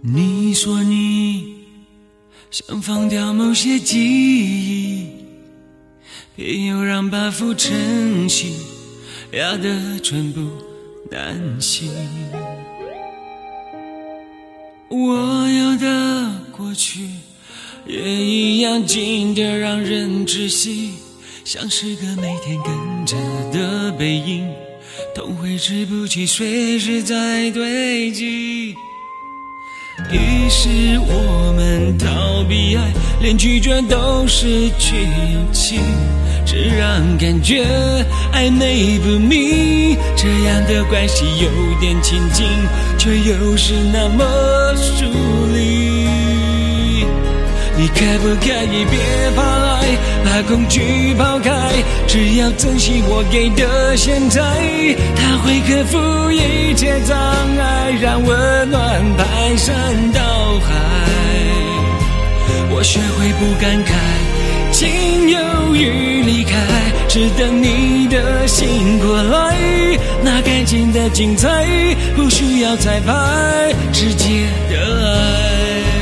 你说你想放掉某些记忆，偏又让把负承袭，压得寸步难行。我有的过去也一样近得让人窒息，像是个每天跟着的背影，痛挥之不去，随时在堆积。于是我们逃避爱，连拒绝都失去勇气，只让感觉暧昧不明。这样的关系有点亲近，却又是那么疏离。你可不可以别怕爱，把恐惧抛开，只要珍惜我给的现在，它会克服一切障碍，让温暖排山倒海。我学会不感慨，请犹豫离开，只等你的醒过来。那感情的精彩不需要彩排，直接的爱。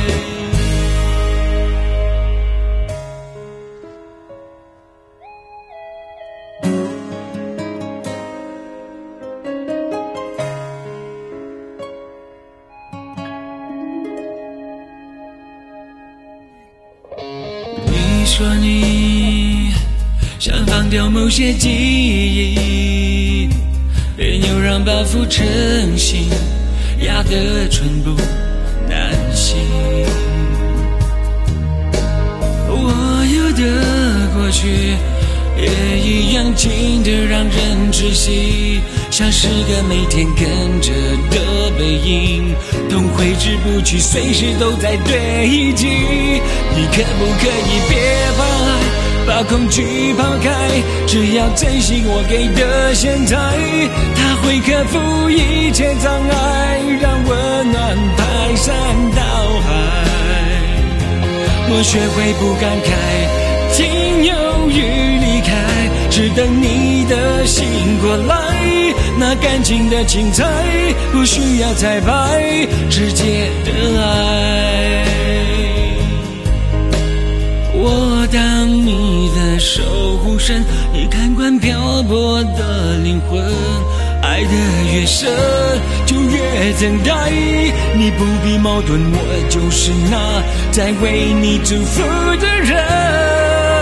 你说你想放掉某些记忆，偏又让包袱成型，压得寸步难行。我有的过去也一样近得让人窒息，像是个每天跟着的背影，痛挥之不去，随时都在堆积。你可不可以别怕爱，把恐惧抛开，只要珍惜我给的现在，它会克服一切障碍，让温暖排山倒海。我学会不感慨，请犹豫离开，只等你的醒过来。那感情的精彩不需要彩排，直接的爱。我当你的守护神，你看惯漂泊的灵魂，爱得越深就越等待。你不必矛盾，我就是那在为你祝福的人。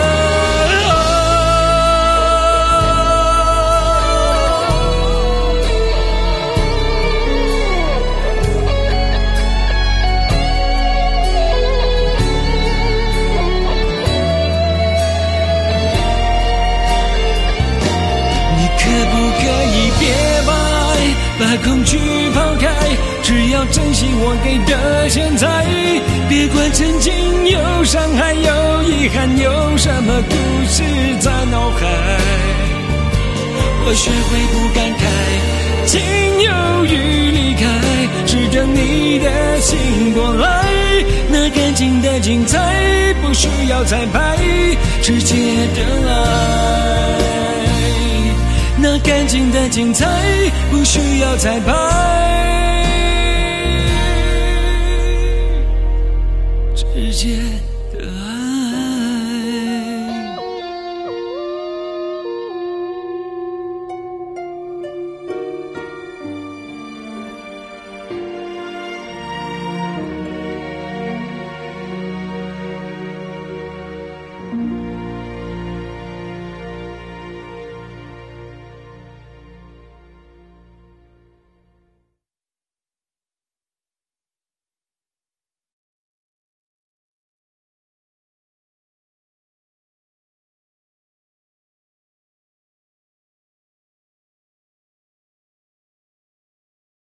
把恐惧抛开，只要珍惜我给的现在，别管曾经有伤害有遗憾，有什么故事在脑海。我学会不感慨，请犹豫离开，只等你的醒过来。那感情的精彩不需要彩排，直接的爱。那感情的精彩不需要彩排。